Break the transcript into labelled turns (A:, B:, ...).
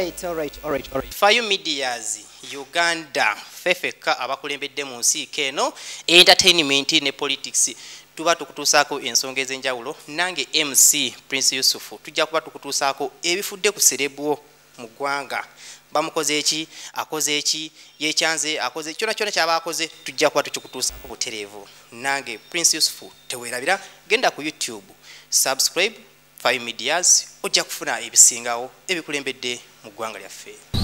A: right. Fayo Medias Uganda fefeka abakulembedde mu nsi keno entertainment ne politics tuba tukutuusaako ensonga ez'enjawulo nange MC Prince Yusufu tujja kuba tukutuusaako ebifudde ku celeb mu ggwanga bamukoze eki akoze eki yekyanze akoze kyona kyaba akoze tujja kuba tukikutuusaako butereevu nange Prince Yusufu teweerabira genda ku YouTube subscribe Fayo Medias ojja kufuna ebisingawo ebikulembedde mu ggwanga lyaffe.